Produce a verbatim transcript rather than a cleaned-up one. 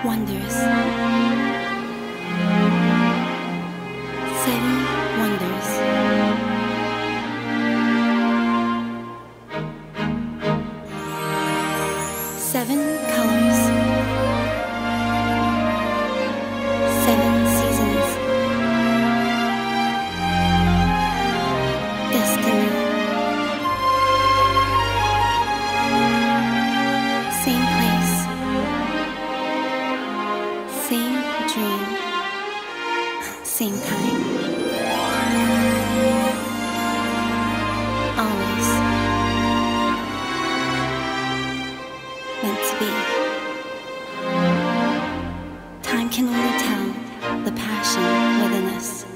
Wonders. Seven wonders. Seven colors. Seven seasons. Destiny. Same place. Same dream. Same time. Always. Meant to be. Time can only tell the passion within us.